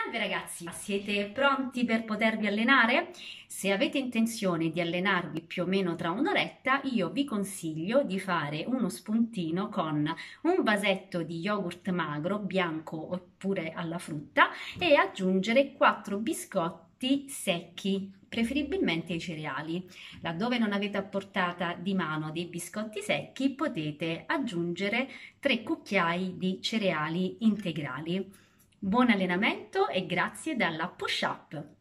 Salve ragazzi, siete pronti per potervi allenare? Se avete intenzione di allenarvi più o meno tra un'oretta, io vi consiglio di fare uno spuntino con un vasetto di yogurt magro, bianco oppure alla frutta, e aggiungere 4 biscotti secchi, preferibilmente i cereali. Laddove non avete a portata di mano dei biscotti secchi, potete aggiungere 3 cucchiai di cereali integrali. Buon allenamento e grazie dalla Push Up!